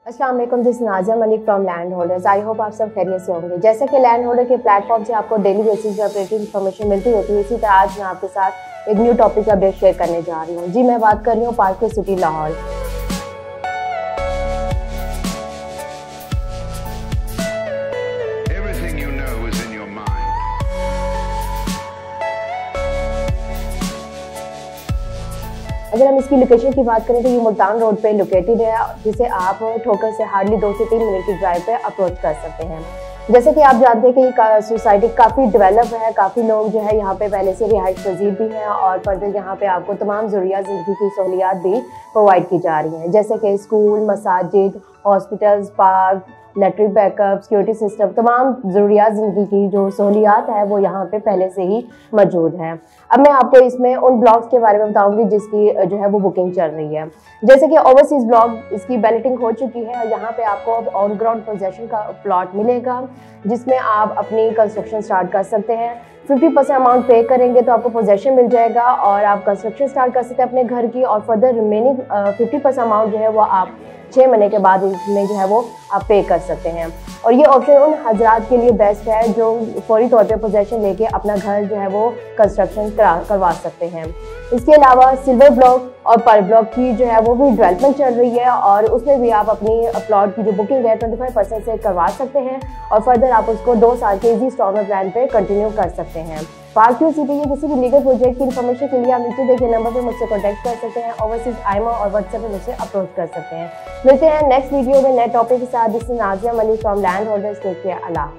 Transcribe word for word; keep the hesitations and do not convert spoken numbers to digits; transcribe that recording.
अस्सलाम वालेकुम, this Nazia Malik from land holders. I hope आप सब खैरियत से होंगे। जैसे कि लैंड होल्डर के प्लेटफॉर्म से आपको डेली बेसिस पे अपडेटेड इन्फॉर्मेशन मिलती होती है, इसी तरह आज मैं आपके साथ एक न्यू टॉपिक अपडेट शेयर करने जा रही हूँ। जी, मैं बात कर रही हूँ पार्क सिटी लाहौर। अगर हम इसकी लोकेशन की बात करें तो ये मुल्तान रोड पे लोकेटेड है, जिसे आप ठोकर से हार्डली दो से तीन मिनट की ड्राइव पे अप्रोच कर सकते हैं। जैसे कि आप जानते हैं कि ये सोसाइटी काफ़ी डेवलप है, काफ़ी लोग जो है यहाँ पे पहले से रिहाइश पजीर भी हैं और फर्दर यहाँ पे आपको तमाम ज़रूरियात ज़िंदगी की सहूलियात भी प्रोवाइड की जा रही हैं, जैसे कि स्कूल, मसाजिद, hospitals, park, electric backup, security system, तमाम ज़रूरियात ज़िंदगी की जो सहूलियात है वो यहाँ पे पहले से ही मौजूद है। अब मैं आपको इसमें उन ब्लॉक्स के बारे में बताऊंगी जिसकी जो है वो बुकिंग चल रही है। जैसे कि ओवरसीज ब्लॉक इसकी बैलेटिंग हो चुकी है और यहाँ पे आपको अब ऑन ग्राउंड पोजेशन का प्लॉट मिलेगा, जिसमें आप अपनी कंस्ट्रक्शन स्टार्ट कर सकते हैं। फिफ्टी परसेंट अमाउंट पे करेंगे तो आपको पोजेशन मिल जाएगा और आप कंस्ट्रक्शन स्टार्ट कर सकते हैं अपने घर की, और further remaining fifty percent amount जो है वो आप छः महीने के बाद इसमें जो है वो आप पे कर सकते हैं। और ये ऑप्शन उन हजरात के लिए बेस्ट है जो फौरी तौर पे पोजेशन लेके अपना घर जो है वो कंस्ट्रक्शन करवा सकते हैं। इसके अलावा सिल्वर ब्लॉक और पर ब्लॉक की जो है वो भी डेवलपमेंट चल रही है और उसमें भी आप अपनी प्लॉट की जो बुकिंग है ट्वेंटी फाइव परसेंट से करवा सकते हैं और फर्दर आप उसको दो साल के इजी इंस्टॉलमेंट प्लान पे कंटिन्यू कर सकते हैं। पार्क सिटी के किसी भी लीगल प्रोजेक्ट की इन्फॉर्मेशन के लिए आप नीचे देखे नंबर पर मुझसे कॉन्टैक्ट कर सकते हैं, ओवरसीज आईमा और व्हाट्सएप पे मुझसे अप्रोच कर सकते हैं। मिलते हैं नेक्स्ट वीडियो में नए टॉपिक के साथ। This is Nazia Malik from land holders. Take care. Allah.